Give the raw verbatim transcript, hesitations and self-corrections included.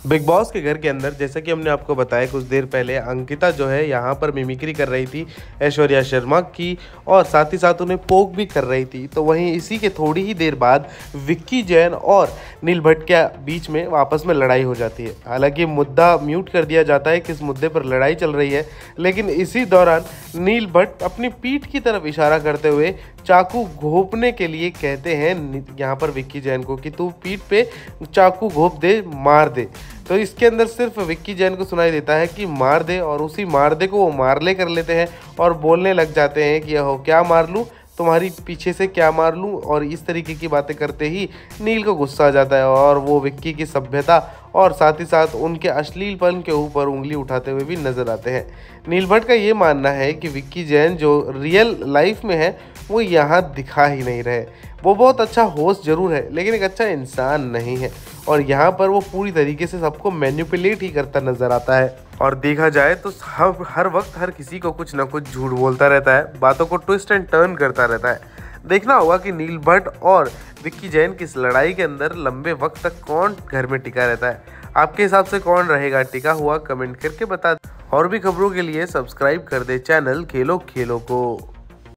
Big boss के घर के अंदर जैसा कि हमने आपको बताया कुछ देर पहले, अंकिता जो है यहाँ पर मिमिक्री कर रही थी ऐश्वर्या शर्मा की, और साथ ही साथ उन्हें पोक भी कर रही थी। तो वहीं इसी के थोड़ी ही देर बाद विक्की जैन और नील भट्ट के बीच में आपस में लड़ाई हो जाती है। हालांकि मुद्दा म्यूट कर दिया जाता है किस मुद्दे पर लड़ाई चल रही है, लेकिन इसी दौरान नील भट्ट अपनी पीठ की तरफ इशारा करते हुए चाकू घोंपने के लिए कहते हैं यहाँ पर विक्की जैन को कि तू पीठ पे चाकू घोंप दे, मार दे। तो इसके अंदर सिर्फ विक्की जैन को सुनाई देता है कि मार दे, और उसी मार दे को वो मार ले कर लेते हैं और बोलने लग जाते हैं कि हो क्या मार लूँ, तुम्हारी पीछे से क्या मार लूँ। और इस तरीके की बातें करते ही नील को गुस्सा आ जाता है और वो विक्की की सभ्यता और साथ ही साथ उनके अश्लीलपन के ऊपर उंगली उठाते हुए भी नजर आते हैं। नील भट्ट का ये मानना है कि विक्की जैन जो रियल लाइफ में है वो यहाँ दिखा ही नहीं रहे। वो बहुत अच्छा होस्ट जरूर है लेकिन एक अच्छा इंसान नहीं है, और यहाँ पर वो पूरी तरीके से सबको मैनिपुलेट ही करता नजर आता है। और देखा जाए तो हर हर वक्त हर किसी को कुछ ना कुछ झूठ बोलता रहता है, बातों को ट्विस्ट एंड टर्न करता रहता है। देखना होगा कि नील भट्ट और विक्की जैन की इस लड़ाई के अंदर लंबे वक्त तक कौन घर में टिका रहता है। आपके हिसाब से कौन रहेगा टिका हुआ, कमेंट करके बता। और भी खबरों के लिए सब्सक्राइब कर दे चैनल खेलो खेलो को।